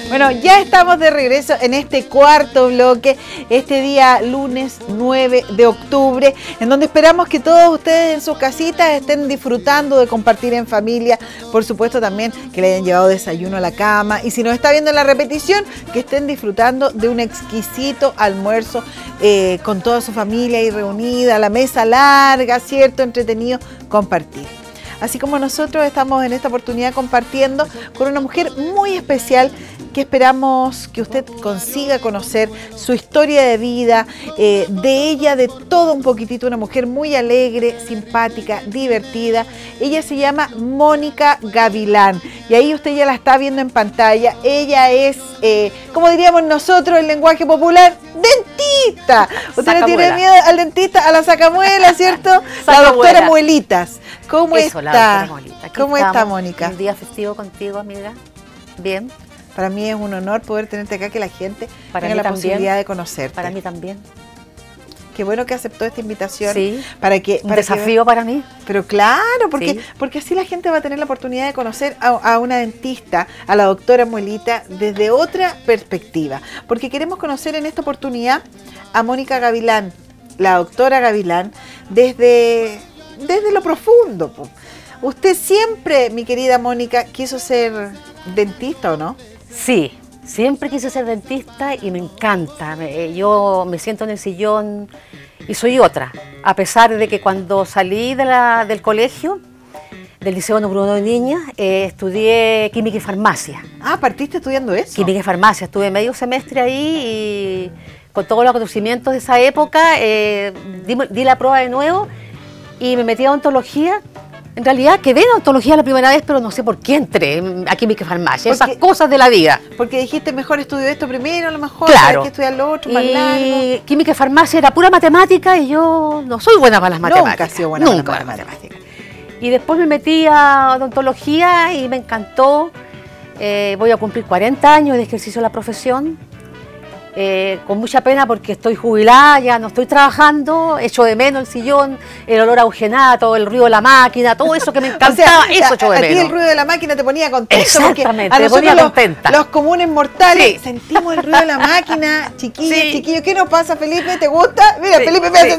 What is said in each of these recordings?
Bueno, ya estamos de regreso en este cuarto bloque, este día lunes 9 de octubre, en donde esperamos que todos ustedes en sus casitas estén disfrutando de compartir en familia, por supuesto también que le hayan llevado desayuno a la cama, y si nos está viendo en la repetición, que estén disfrutando de un exquisito almuerzo con toda su familia ahí reunida, la mesa larga, ¿cierto? Entretenido, compartir. Así como nosotros estamos en esta oportunidad compartiendo con una mujer muy especial que esperamos que usted consiga conocer su historia de vida, de ella, de todo un poquitito, una mujer muy alegre, simpática, divertida. Ella se llama Mónica Gavilán y ahí usted ya la está viendo en pantalla. Ella es, como diríamos nosotros en lenguaje popular, dentista. Usted no tiene miedo al dentista, a la sacamuela, ¿cierto? La doctora Muelitas. ¿Cómo está? ¿Cómo está, Mónica? Un día festivo contigo, amiga. Bien. Para mí es un honor poder tenerte acá, que la gente tenga la posibilidad de conocerte. Para mí también. Qué bueno que aceptó esta invitación. Sí, un desafío para mí. Pero claro, porque, sí, porque así la gente va a tener la oportunidad de conocer a una dentista, a la doctora Muelita, desde otra perspectiva. Porque queremos conocer en esta oportunidad a Mónica Gavilán, la doctora Gavilán, desde lo profundo. Usted siempre, mi querida Mónica, quiso ser dentista, ¿o no? Sí, siempre quise ser dentista y me encanta. Yo me siento en el sillón y soy otra. A pesar de que cuando salí del colegio, del Liceo Bruno de Niñas, estudié química y farmacia. Ah, ¿partiste estudiando eso? Química y farmacia. Estuve medio semestre ahí y con todos los conocimientos de esa época di la prueba de nuevo y me metí a odontología. En realidad quedé en odontología la primera vez, pero no sé por qué entré a química y farmacia, esas cosas de la vida. Porque dijiste, mejor estudio esto primero, a lo mejor, claro, hay que estudiar lo otro, más largo. Y química y farmacia era pura matemática y yo no soy buena para las matemáticas. Nunca he sido buena para las matemáticas. Y después me metí a odontología y me encantó. Voy a cumplir 40 años de ejercicio de la profesión. Con mucha pena porque estoy jubilada, ya no estoy trabajando, echo de menos el sillón, el olor a eugenato, el ruido de la máquina, todo eso que me encantaba, o sea, eso echo de menos. A ti el ruido de la máquina te ponía contento. Exactamente, a nosotros me ponía contenta. Los comunes mortales sí, sentimos el ruido de la máquina, chiquillos, sí, chiquillos. ¿Qué nos pasa, Felipe? ¿Te gusta? Mira, sí, Felipe me hace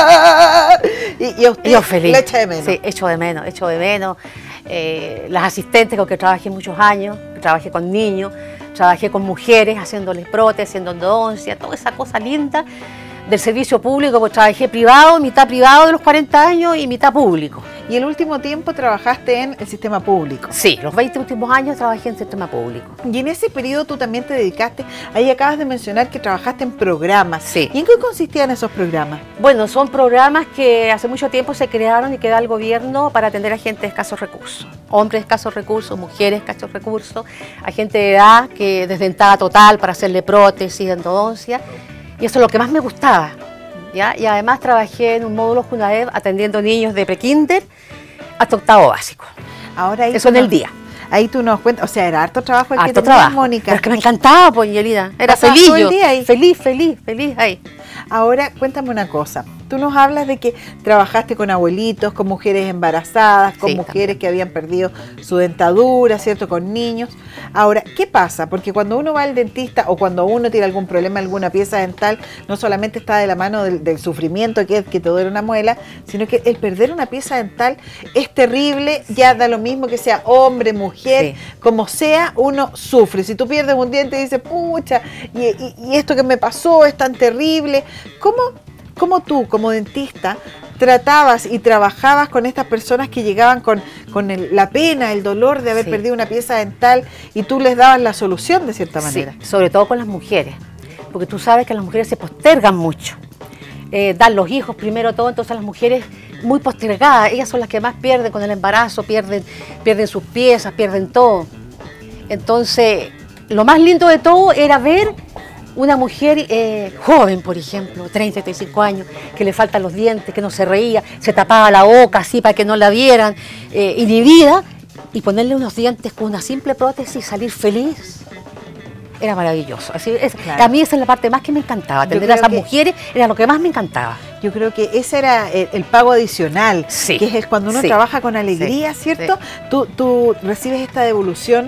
así. Y a usted yo feliz. lo echa de menos. Sí, echo de menos, echo de menos. Las asistentes con que trabajé muchos años, trabajé con niños, trabajé con mujeres haciéndoles prótesis, haciendo endodoncia, toda esa cosa linda del servicio público, pues trabajé privado, mitad privado de los 40 años y mitad público. ¿Y el último tiempo trabajaste en el sistema público? Sí, los 20 últimos años trabajé en sistema público. Y en ese periodo tú también te dedicaste, ahí acabas de mencionar que trabajaste en programas. Sí. ¿Y en qué consistían esos programas? Bueno, son programas que hace mucho tiempo se crearon y que da el gobierno para atender a gente de escasos recursos. Hombres de escasos recursos, mujeres de escasos recursos, a gente de edad que desdentada total para hacerle prótesis, endodoncia. Y eso es lo que más me gustaba, ¿ya? Y además trabajé en un módulo Junaed atendiendo niños de prekinder hasta octavo básico. Ahora eso en el día. Ahí tú nos cuentas, o sea, era harto trabajo el harto que tenías, trabajo, Mónica. Pero es que me encantaba, pues, Yelida. Era feliz todo el yo. Día ahí. Feliz ahí. Ahora, cuéntame una cosa. Tú nos hablas de que trabajaste con abuelitos, con mujeres embarazadas, con mujeres también que habían perdido su dentadura, ¿cierto? Con niños. Ahora, ¿qué pasa? Porque cuando uno va al dentista o cuando uno tiene algún problema, alguna pieza dental, no solamente está de la mano del sufrimiento que es que te duele una muela, sino que el perder una pieza dental es terrible, ya da lo mismo que sea hombre, mujer, como sea, uno sufre. Si tú pierdes un diente y dices, pucha, y esto que me pasó es tan terrible. ¿Cómo tú, como dentista, tratabas y trabajabas con estas personas que llegaban con la pena, el dolor de haber perdido una pieza dental y tú les dabas la solución de cierta manera? Sí, sobre todo con las mujeres, porque tú sabes que las mujeres se postergan mucho. Dan los hijos primero todo, entonces las mujeres muy postergadas, ellas son las que más pierden con el embarazo, pierden sus piezas, pierden todo. Entonces, lo más lindo de todo era ver una mujer joven, por ejemplo, 30, 35 años, que le faltan los dientes, que no se reía, se tapaba la boca así para que no la vieran, inhibida, y ponerle unos dientes con una simple prótesis y salir feliz. Era maravilloso. Claro. A mí esa es la parte más que me encantaba, atender a esas mujeres era lo que más me encantaba. Yo creo que ese era el pago adicional, que es cuando uno trabaja con alegría, ¿cierto? Sí. Tú recibes esta devolución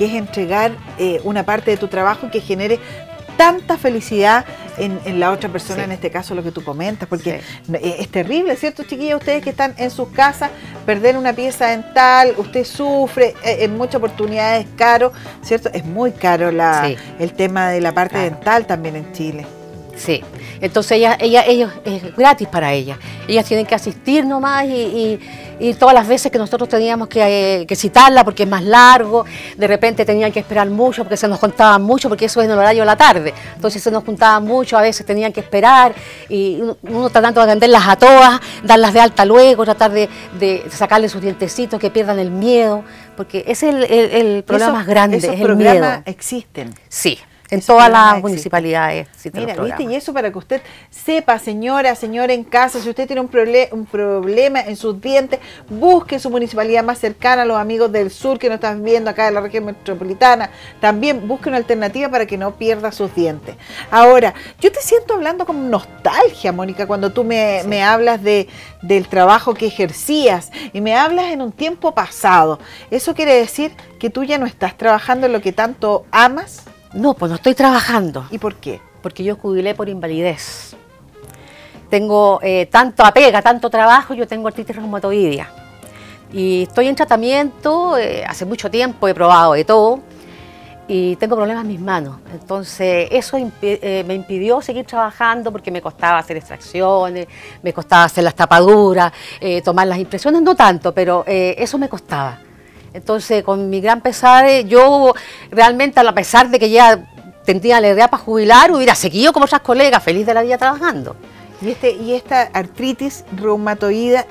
que es entregar una parte de tu trabajo que genere tanta felicidad en la otra persona, sí. En este caso lo que tú comentas, porque sí. Es terrible, ¿cierto, chiquillas? Ustedes que están en sus casas, perder una pieza dental, usted sufre, en muchas oportunidades es caro, ¿cierto? Es muy caro sí. El tema de la parte dental también en Chile. Sí, entonces ellos es gratis para ellas. Ellas tienen que asistir nomás y todas las veces que nosotros teníamos que citarla porque es más largo, de repente tenían que esperar mucho porque se nos contaban mucho, porque eso es en el horario de la tarde. Entonces se nos juntaban mucho, a veces tenían que esperar y uno tratando de atenderlas a todas, darlas de alta luego, tratar de sacarle sus dientecitos, que pierdan el miedo, porque ese es el problema más grande, es el miedo. ¿Esos programas existen? Sí. En todas las municipalidades. Mira, ¿viste? Y eso para que usted sepa, señora en casa, si usted tiene un problema en sus dientes, busque su municipalidad más cercana, los amigos del sur que nos están viendo acá de la región metropolitana, también busque una alternativa para que no pierda sus dientes. Ahora, yo te siento hablando con nostalgia, Mónica, cuando tú me hablas del trabajo que ejercías y me hablas en un tiempo pasado. ¿Eso quiere decir que tú ya no estás trabajando en lo que tanto amas? No, pues no estoy trabajando. ¿Y por qué? Porque yo jubilé por invalidez. Tengo tanto apega, tanto trabajo, yo tengo artritis reumatoidea. Y estoy en tratamiento, hace mucho tiempo he probado de todo y tengo problemas en mis manos. Entonces eso me impidió seguir trabajando porque me costaba hacer extracciones, me costaba hacer las tapaduras, tomar las impresiones, no tanto, pero eso me costaba. Entonces, con mi gran pesar, yo realmente, a pesar de que ya tendría la edad para jubilar, hubiera seguido como otras colegas, feliz de la vida trabajando. Y esta artritis reumatoidea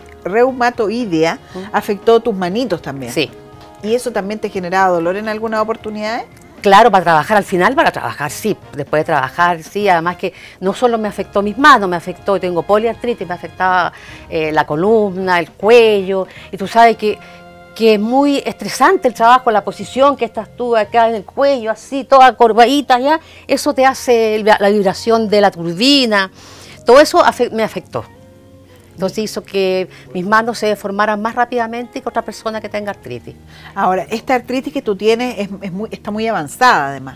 afectó tus manitos también. Sí. ¿Y eso también te generaba dolor en algunas oportunidades? Claro, para trabajar al final, para trabajar sí, después de trabajar sí, además que no solo me afectó mis manos, me afectó, tengo poliartritis, me afectaba la columna, el cuello, y tú sabes que es muy estresante el trabajo, la posición que estás tú acá en el cuello, así, toda corvadita ya, eso te hace la vibración de la turbina, todo eso me afectó. Entonces hizo que mis manos se deformaran más rápidamente que otra persona que tenga artritis. Ahora, esta artritis que tú tienes está muy avanzada además.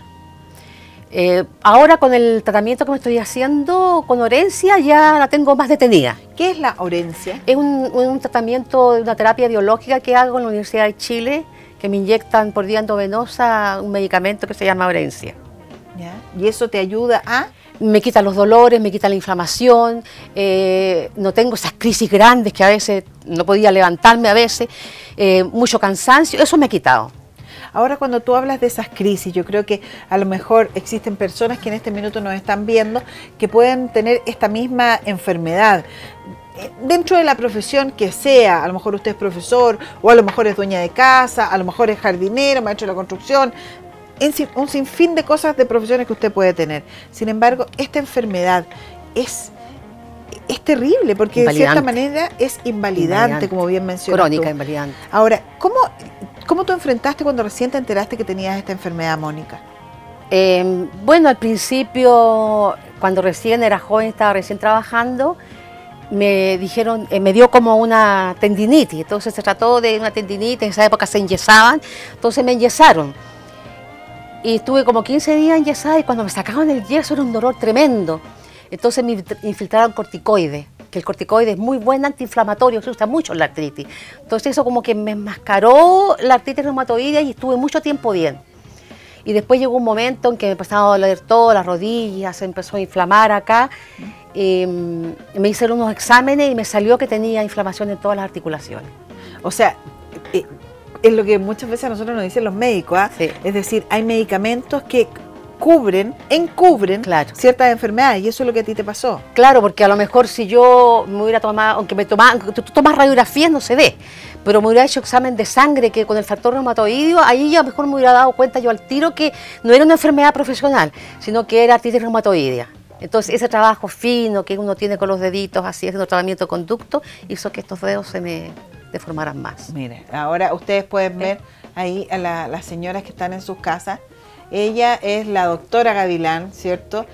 Ahora con el tratamiento que me estoy haciendo con Orencia ya la tengo más detenida. ¿Qué es la Orencia? Es un tratamiento de una terapia biológica que hago en la Universidad de Chile, que me inyectan por vía endovenosa un medicamento que se llama Orencia. ¿Ya? ¿Y eso te ayuda a...? Me quita los dolores, me quita la inflamación, no tengo esas crisis grandes que a veces no podía levantarme a veces, mucho cansancio, eso me ha quitado. Ahora, cuando tú hablas de esas crisis, yo creo que a lo mejor existen personas que en este minuto nos están viendo que pueden tener esta misma enfermedad. Dentro de la profesión que sea, a lo mejor usted es profesor, o a lo mejor es dueña de casa, a lo mejor es jardinero, maestro de la construcción, un sinfín de cosas, de profesiones que usted puede tener. Sin embargo, esta enfermedad es terrible, porque de cierta manera es invalidante, como bien mencionas tú. Crónica, invalidante. Ahora, ¿cómo tú enfrentaste cuando recién te enteraste que tenías esta enfermedad, Mónica? Bueno, al principio, cuando recién era joven, estaba recién trabajando, me dijeron, me dio como una tendinitis, entonces se trató de una tendinitis, en esa época se enyesaban, entonces me enyesaron. Y estuve como 15 días enyesada y cuando me sacaron el yeso era un dolor tremendo. Entonces me infiltraron corticoides, que el corticoide es muy buen antiinflamatorio, se usa mucho en la artritis. Entonces eso como que me enmascaró la artritis reumatoidea y estuve mucho tiempo bien. Y después llegó un momento en que me empezaba a doler todo, las rodillas, se empezó a inflamar acá. Me hicieron unos exámenes y me salió que tenía inflamación en todas las articulaciones. O sea, es lo que muchas veces a nosotros nos dicen los médicos, ¿ah? Sí. Es decir, hay medicamentos que encubren claro. Ciertas enfermedades, y eso es lo que a ti te pasó. Claro, porque a lo mejor si yo me hubiera tomado, aunque tú tomas radiografías no se ve, pero me hubiera hecho examen de sangre que con el factor reumatoideo, ahí ya mejor me hubiera dado cuenta yo al tiro que no era una enfermedad profesional, sino que era artritis reumatoidea. Entonces ese trabajo fino que uno tiene con los deditos, así haciendo tratamiento de conducto, hizo que estos dedos se me deformaran más. Mire, ahora ustedes pueden ver ahí a las señoras que están en sus casas. Ella es la doctora Gavilán, ¿cierto?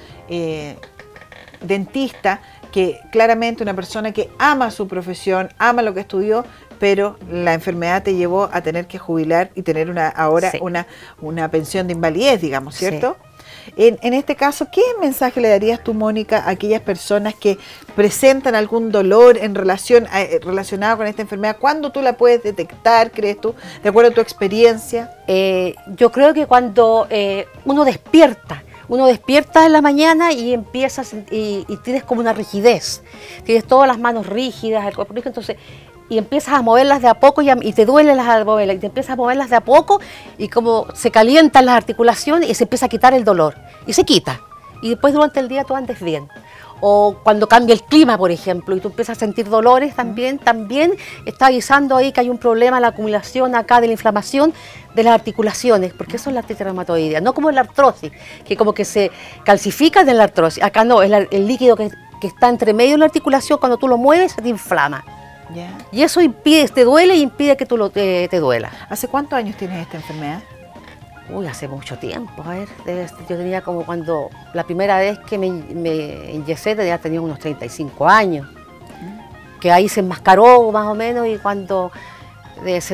Dentista, que claramente una persona que ama su profesión, ama lo que estudió, pero la enfermedad te llevó a tener que jubilar y tener ahora una pensión de invalidez, digamos, ¿cierto? Sí. En este caso, ¿qué mensaje le darías tú, Mónica, a aquellas personas que presentan algún dolor relacionado con esta enfermedad? ¿Cuándo tú la puedes detectar, crees tú, de acuerdo a tu experiencia? Yo creo que cuando uno despierta en la mañana y empiezas y tienes como una rigidez, tienes todas las manos rígidas, el cuerpo rígido, entonces, y empiezas a moverlas de a poco y te duelen las moverlas, y te empiezas a moverlas de a poco y como se calientan las articulaciones y se empieza a quitar el dolor y se quita y después durante el día tú andes bien. O cuando cambia el clima, por ejemplo, y tú empiezas a sentir dolores también está avisando ahí que hay un problema, la acumulación acá de la inflamación de las articulaciones, porque eso es la artritis reumatoidea, no como la artrosis, que como que se calcifica de la artrosis. Acá no, es el líquido que está entre medio de la articulación, cuando tú lo mueves se te inflama. Yeah. Y eso impide, te duele y impide que tú te duela. ¿Hace cuántos años tienes esta enfermedad? Uy, hace mucho tiempo, a ver, yo tenía como cuando, la primera vez que me inyecté tenía unos 35 años, que ahí se enmascaró más o menos y cuando, debe ser,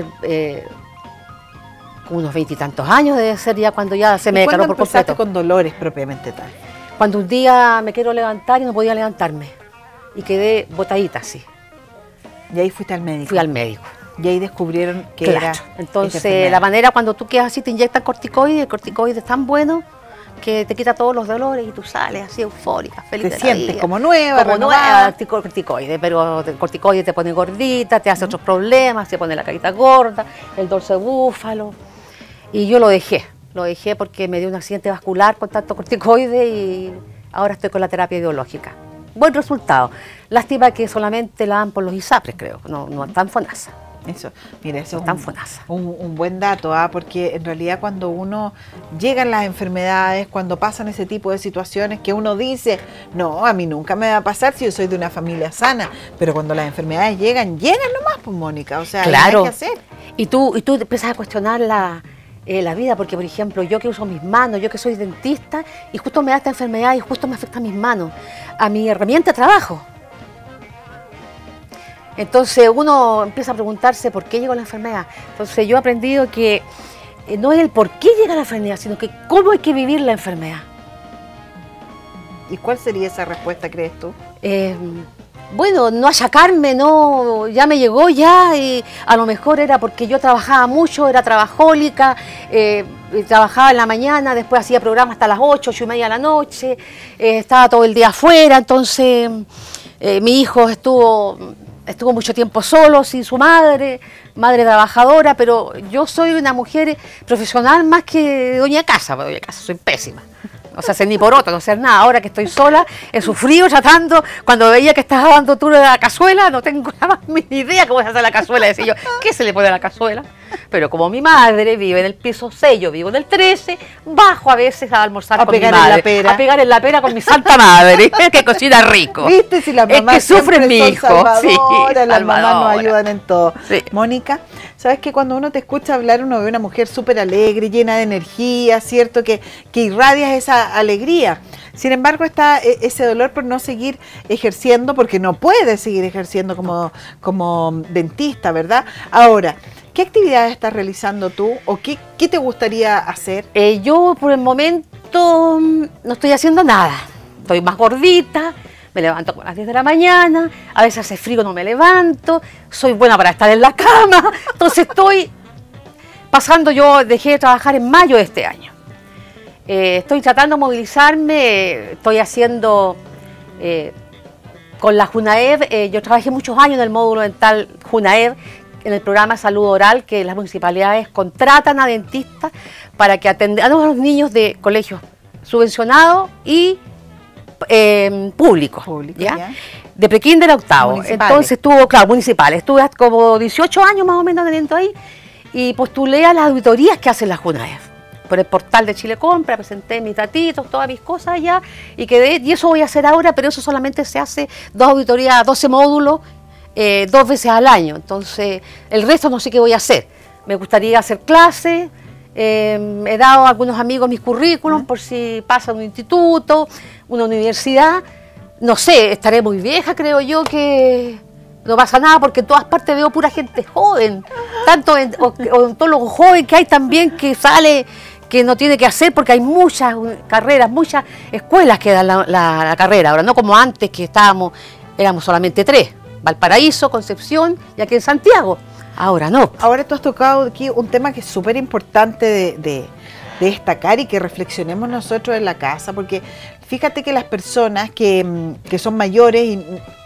como unos 20 y tantos años debe ser ya cuando ya se me descaró por completo. ¿Cuándo empezaste con dolores propiamente tal? Cuando un día me quiero levantar y no podía levantarme y quedé botadita así. ¿Y ahí fuiste al médico? Fui al médico. Y ahí descubrieron que era. Entonces, la manera cuando tú quedas así, te inyectan corticoides, el corticoide es tan bueno que te quita todos los dolores y tú sales así eufórica, feliz. Te sientes como nueva, corticoide, pero el corticoide te pone gordita, te hace otros problemas, te pone la carita gorda, el dorso de búfalo. Y yo lo dejé porque me dio un accidente vascular con tanto corticoide y ahora estoy con la terapia biológica. Buen resultado. Lástima que solamente la dan por los ISAPRES, creo, no tan FONASA. Eso, mira, eso es un buen dato, porque en realidad cuando uno llegan las enfermedades, cuando pasan ese tipo de situaciones que uno dice, no, a mí nunca me va a pasar si yo soy de una familia sana, pero cuando las enfermedades llegan nomás, pues, Mónica, o sea, claro. Hay que hacer. Y tú empiezas a cuestionar la vida, porque por ejemplo, yo que uso mis manos, yo que soy dentista, y justo me da esta enfermedad y justo me afecta a mis manos, a mi herramienta de trabajo. Entonces uno empieza a preguntarse por qué llegó la enfermedad. Entonces yo he aprendido que no es el por qué llega la enfermedad, sino que cómo hay que vivir la enfermedad. ¿Y cuál sería esa respuesta, crees tú? Bueno, no achacarme, no, ya me llegó ya, y a lo mejor era porque yo trabajaba mucho, era trabajólica, trabajaba en la mañana, después hacía programas hasta las 8:30 de la noche, estaba todo el día afuera, entonces mi hijo estuvo mucho tiempo solo, sin su madre trabajadora, pero yo soy una mujer profesional más que doña casa, porque doña casa soy pésima. No sé hacer ni por otro, no sé nada. Ahora que estoy sola, he sufrido tratando. Cuando veía que estabas dando tú la cazuela, no tengo la más mínima idea cómo se hace la cazuela. Decía yo, ¿qué se le pone a la cazuela? Pero como mi madre vive en el piso 6, yo vivo en el 13, bajo a veces a almorzar con mi madre. A pegar en la pera con mi santa madre, que cocina rico. ¿Viste? Si las mamás es que sufren mi hijo. Sí, las mamás nos ayudan en todo. Sí. Mónica, ¿sabes que cuando uno te escucha hablar, uno ve una mujer súper alegre, llena de energía, ¿cierto? Que irradias esa alegría. Sin embargo, está ese dolor por no seguir ejerciendo, porque no puedes seguir ejerciendo como dentista, ¿verdad? Ahora, ¿qué actividades estás realizando tú o qué te gustaría hacer? Yo por el momento no estoy haciendo nada. Estoy más gordita, me levanto a las 10 de la mañana, a veces hace frío, no me levanto, soy buena para estar en la cama, entonces estoy pasando, yo dejé de trabajar en mayo de este año. Estoy tratando de movilizarme, estoy haciendo con la JUNAEV, yo trabajé muchos años en el módulo dental JUNAEV, en el programa de salud oral, que las municipalidades contratan a dentistas para que atendan a los niños de colegios subvencionados y públicos, ¿ya? De prekinder a octavo. Entonces estuvo, claro, municipales. Estuve como 18 años más o menos teniendo ahí y postulé a las auditorías que hacen la JUNAEV. Por el portal de Chile Compra, presenté mis datitos, todas mis cosas allá y quedé, y eso voy a hacer ahora, pero eso solamente se hace 2 auditorías, 12 módulos, 2 veces al año. Entonces, el resto no sé qué voy a hacer. Me gustaría hacer clases, he dado a algunos amigos mis currículums por si pasa un instituto, una universidad. No sé, estaré muy vieja, creo yo, que no pasa nada porque en todas partes veo pura gente joven, tanto odontólogos jóvenes que hay también que sale, que no tiene que hacer porque hay muchas carreras, muchas escuelas que dan la carrera, ahora no como antes que éramos solamente 3, Valparaíso, Concepción y aquí en Santiago, ahora no. Ahora tú has tocado aquí un tema que es súper importante de destacar y que reflexionemos nosotros en la casa, porque fíjate que las personas que son mayores y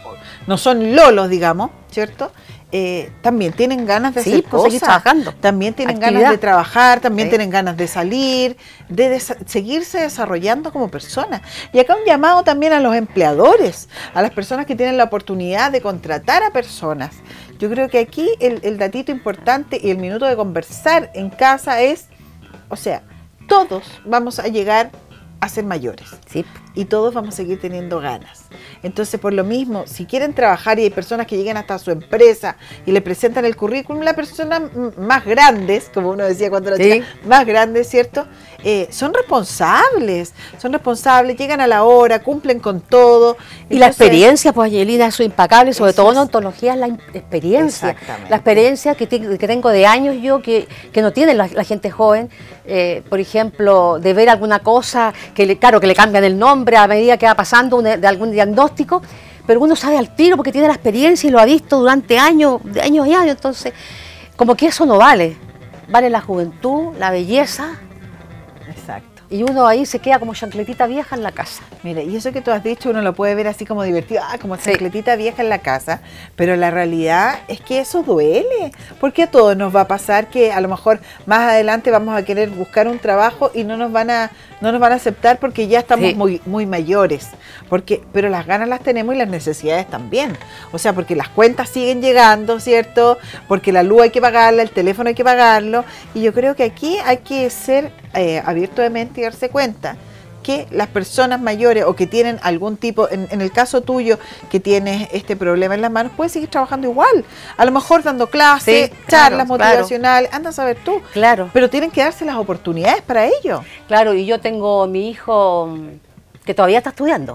no son lolos, digamos, ¿cierto? También tienen ganas de hacer cosas, seguir trabajando. También tienen ganas de trabajar, también tienen ganas de salir, de seguirse desarrollando como personas. Y acá un llamado también a los empleadores, a las personas que tienen la oportunidad de contratar a personas. Yo creo que aquí el datito importante y el minuto de conversar en casa es, o sea, todos vamos a llegar a ser mayores. Sí. Y todos vamos a seguir teniendo ganas. Entonces, por lo mismo, si quieren trabajar y hay personas que llegan hasta su empresa y le presentan el currículum, las personas más grandes, como uno decía cuando era chica, más grandes, ¿cierto? Son responsables, llegan a la hora, cumplen con todo. Y la experiencia, pues, Angelina, eso es impecable, sobre todo en odontología, la experiencia. Exactamente. La experiencia que tengo de años yo, que no tiene la gente joven, por ejemplo, de ver alguna cosa, que le cambian el nombre a medida que va pasando de algún diagnóstico, pero uno sabe al tiro porque tiene la experiencia y lo ha visto durante años y años, entonces como que eso no vale la juventud, la belleza. Exacto. Y uno ahí se queda como chancletita vieja en la casa. Mira, y eso que tú has dicho uno lo puede ver así como divertido, como chancletita vieja en la casa, pero la realidad es que eso duele, porque a todos nos va a pasar que a lo mejor más adelante vamos a querer buscar un trabajo y no nos van a aceptar porque ya estamos muy mayores, pero las ganas las tenemos y las necesidades también, o sea, porque las cuentas siguen llegando, ¿cierto? Porque la luz hay que pagarla, el teléfono hay que pagarlo, y yo creo que aquí hay que ser abierto de mente y darse cuenta que las personas mayores o que tienen algún tipo, en el caso tuyo, que tienes este problema en las manos, puedes seguir trabajando igual, a lo mejor dando clases, charlas motivacionales, anda a saber tú, pero tienen que darse las oportunidades para ello. Claro, y yo tengo mi hijo que todavía está estudiando,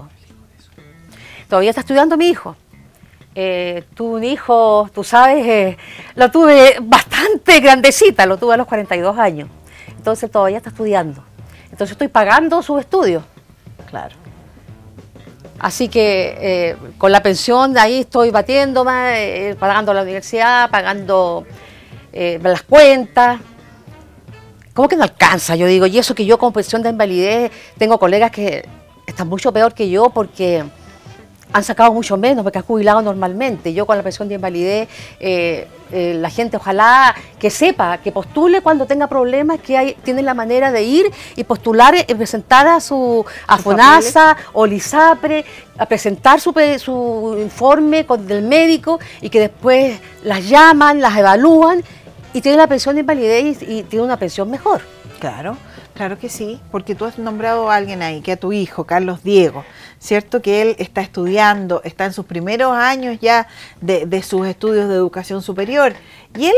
mi hijo. Tuve un hijo, tú sabes, lo tuve bastante grandecita, lo tuve a los 42 años. Entonces todavía está estudiando. Entonces estoy pagando sus estudios. Claro. Así que con la pensión de ahí estoy batiendo más, pagando la universidad, pagando las cuentas. ¿Cómo que no alcanza? Yo digo, y eso que yo con pensión de invalidez tengo colegas que están mucho peor que yo porque han sacado mucho menos, porque han jubilado normalmente. Yo con la pensión de invalidez, la gente ojalá que sepa, que postule cuando tenga problemas, que tienen la manera de ir y postular, presentar a FONASA o LISAPRE, a presentar su informe del médico y que después las llaman, las evalúan y tienen la pensión de invalidez y tienen una pensión mejor. Claro. Claro que sí, porque tú has nombrado a alguien ahí, que a tu hijo, Carlos Diego, ¿cierto? Que él está estudiando, está en sus primeros años ya de sus estudios de educación superior. Y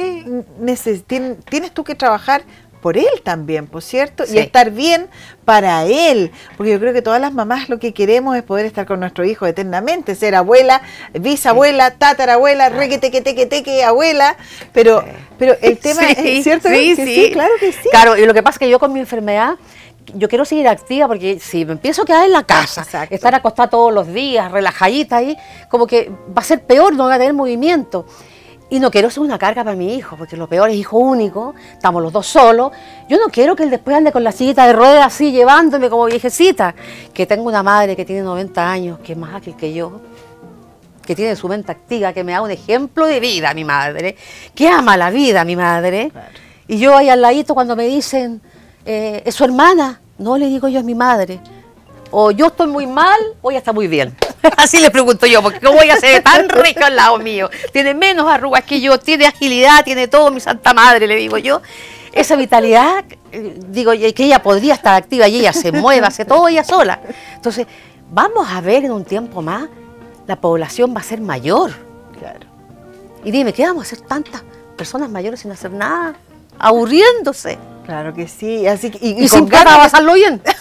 tienes tú que trabajar por él también, ¿por cierto? Y estar bien para él, porque yo creo que todas las mamás lo que queremos es poder estar con nuestro hijo eternamente, ser abuela, bisabuela, tatarabuela, requetequetequeteque, abuela, pero el tema es, ¿cierto? Sí, claro que sí. Claro, y lo que pasa es que yo con mi enfermedad, yo quiero seguir activa porque si me empiezo a quedar en la casa, estar acostada todos los días, relajadita ahí, como que va a ser peor, no voy a tener movimiento. Y no quiero ser una carga para mi hijo, porque lo peor es hijo único, estamos los dos solos. Yo no quiero que él después ande con la sillita de ruedas así, llevándome como viejecita. Que tengo una madre que tiene 90 años, que es más ágil que yo, que tiene su mente activa, que me da un ejemplo de vida, mi madre, que ama la vida, mi madre. Claro. Y yo ahí al ladito cuando me dicen, ¿es su hermana? No, le digo yo, es mi madre. O yo estoy muy mal o ella está muy bien. Así le pregunto yo, porque ¿cómo ella se ve tan rica al lado mío? Tiene menos arrugas que yo, tiene agilidad, tiene todo, mi santa madre, le digo yo. Esa vitalidad, digo que ella podría estar activa y ella se mueve, hace todo ella sola. Entonces, vamos a ver en un tiempo más, la población va a ser mayor. Claro. Y dime, ¿qué vamos a hacer tantas personas mayores sin hacer nada? Aburriéndose. Claro que sí. Así que, y sin ganas de pasarlo bien.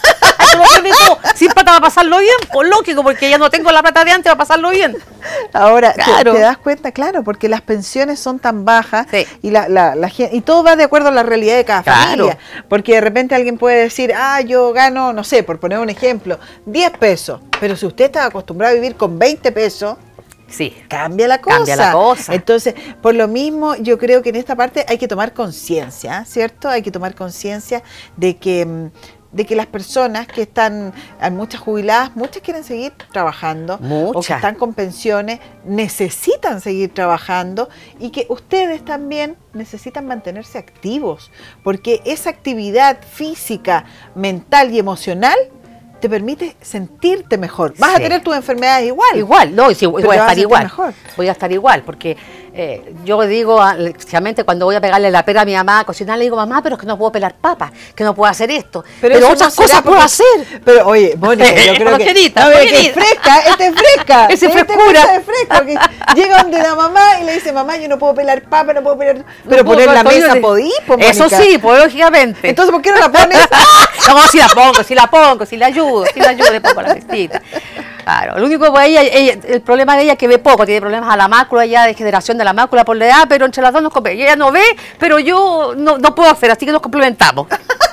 tú lo tienes todo. Sin plata va a pasarlo bien, pues lógico, porque ya no tengo la plata de antes, va a pasarlo bien. Ahora, claro. ¿te das cuenta? Claro, porque las pensiones son tan bajas sí. y y todo va de acuerdo a la realidad de cada familia. Porque de repente alguien puede decir, yo gano, no sé, por poner un ejemplo, 10 pesos. Pero si usted está acostumbrado a vivir con 20 pesos, sí, cambia la cosa. Cambia la cosa. Entonces, por lo mismo, yo creo que en esta parte hay que tomar conciencia, ¿cierto? Hay que tomar conciencia de que las personas que están, hay muchas jubiladas, muchas quieren seguir trabajando, o que están con pensiones, necesitan seguir trabajando, y que ustedes también necesitan mantenerse activos, porque esa actividad física, mental y emocional te permite sentirte mejor. Vas a tener tus enfermedades igual. Igual, no, sí, voy a estar igual. Mejor. Voy a estar igual, porque yo digo, especialmente cuando voy a pegarle la pera a mi mamá a cocinar, le digo, mamá, pero es que no puedo pelar papas, que no puedo hacer esto. Pero otras cosas puedo hacer. Pero oye, Mónica, yo creo que es fresca, esta es fresca. Es frescura. Es fresca, llega donde la mamá y le dice, mamá, yo no puedo pelar papas, no puedo pelar... Pero poner la mesa podí, pues, Mónica. Eso sí, pues lógicamente. Entonces, ¿por qué no la pones? No, si la ayudo, le pongo la mesita. Claro, lo único que ella, el problema de ella es que ve poco, tiene problemas a la mácula, ya de generación de la mácula por la edad, pero entre las dos nos complementamos. Ella no ve, pero yo no puedo hacer, así que nos complementamos.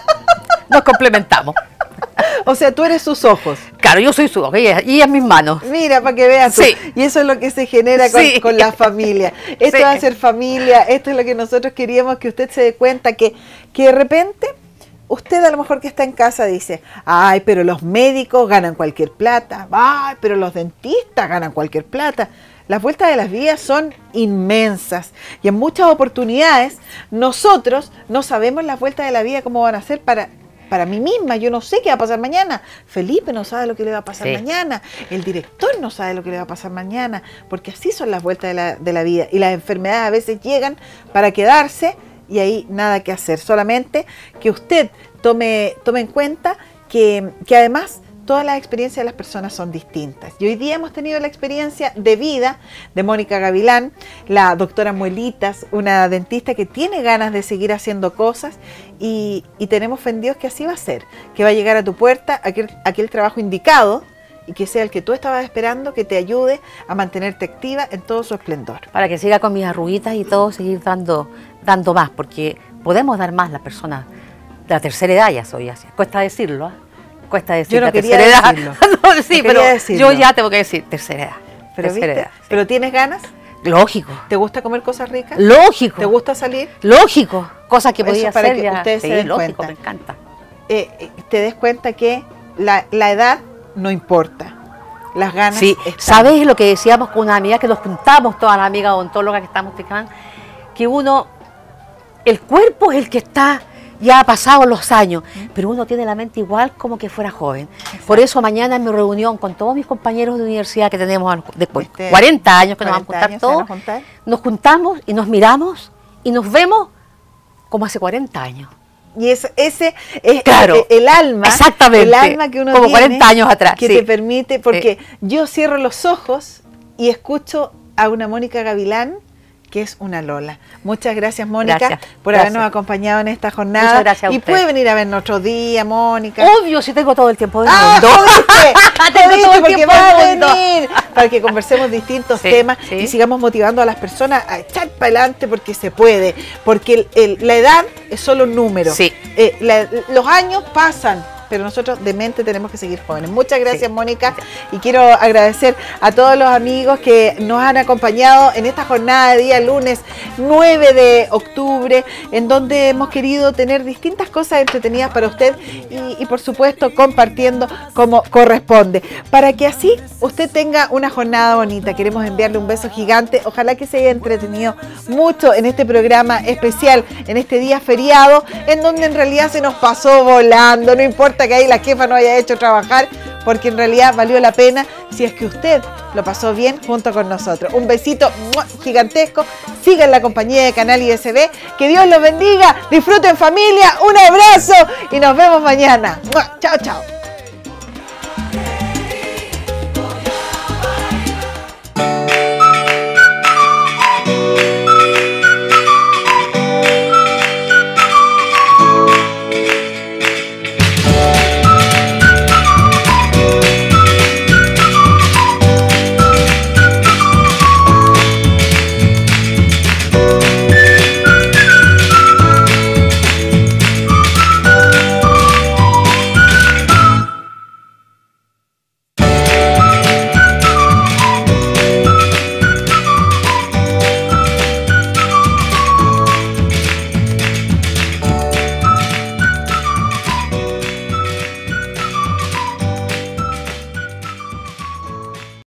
Nos complementamos. O sea, tú eres sus ojos. Claro, yo soy su ojo, y ella es mis manos. Mira, para que veas tú. Sí. Y eso es lo que se genera con la familia. Esto va a ser familia, esto es lo que nosotros queríamos que usted se dé cuenta, que de repente... Usted a lo mejor que está en casa dice, ay, pero los médicos ganan cualquier plata, ay, pero los dentistas ganan cualquier plata. Las vueltas de las vidas son inmensas y en muchas oportunidades nosotros no sabemos las vueltas de la vida cómo van a ser para mí misma. Yo no sé qué va a pasar mañana. Felipe no sabe lo que le va a pasar mañana. El director no sabe lo que le va a pasar mañana, porque así son las vueltas de la vida. Y las enfermedades a veces llegan para quedarse. Y ahí nada que hacer, solamente que usted tome en cuenta que además todas las experiencias de las personas son distintas. Y hoy día hemos tenido la experiencia de vida de Mónica Gavilán, la doctora Muelitas, una dentista que tiene ganas de seguir haciendo cosas y tenemos fe en Dios que así va a ser, que va a llegar a tu puerta aquel trabajo indicado y que sea el que tú estabas esperando, que te ayude a mantenerte activa en todo su esplendor. Para que siga con mis arruguitas y todo, seguir dando más, porque podemos dar más las personas de la tercera edad, ya soy así. Cuesta decirlo, cuesta decir yo no la quería tercera decirlo. edad. No, sí, pero decirlo. yo ya tengo que decir tercera edad. Pero, tercera edad, sí. ¿Pero tienes ganas? Lógico. ¿Te gusta comer cosas ricas? Lógico. ¿Te gusta salir? Lógico. Cosas que podía para hacer que ya. ustedes se den lógico, cuenta. me encanta. Te des cuenta que la edad no importa. Las ganas están. ¿Sabes lo que decíamos con una amiga, que nos juntamos todas las amigas odontólogas que estamos fijando? Que el cuerpo es el que está, ya ha pasado los años, pero uno tiene la mente igual como que fuera joven. Exacto. Por eso mañana en mi reunión con todos mis compañeros de universidad que tenemos después, 40 años que nos vamos a juntar todos, nos juntamos y nos miramos y nos vemos como hace 40 años. Y ese es claro, el alma, exactamente, el alma que uno como tiene, 40 años atrás, que te permite, porque yo cierro los ojos y escucho a una Mónica Gavilán, que es una Lola. Muchas gracias, Mónica, por habernos acompañado en esta jornada. Muchas gracias a usted. Y puede venir a vernos otro día, Mónica. Obvio, si tengo todo el tiempo del mundo. Tengo todo el tiempo del mundo. Para que conversemos distintos temas y sigamos motivando a las personas a echar para adelante, porque se puede. Porque la edad es solo un número. Los años pasan, pero nosotros de mente tenemos que seguir jóvenes. Muchas gracias, Mónica, y quiero agradecer a todos los amigos que nos han acompañado en esta jornada de día lunes 9 de octubre, en donde hemos querido tener distintas cosas entretenidas para usted y por supuesto compartiendo como corresponde, para que así usted tenga una jornada bonita. Queremos enviarle un beso gigante, ojalá que se haya entretenido mucho en este programa especial, en este día feriado, en donde en realidad se nos pasó volando. No importa que ahí la jefa no haya hecho trabajar, porque en realidad valió la pena si es que usted lo pasó bien junto con nosotros. Un besito gigantesco, sigan la compañía de Canal ISB, que Dios los bendiga, disfruten familia, un abrazo y nos vemos mañana. Chao, chao.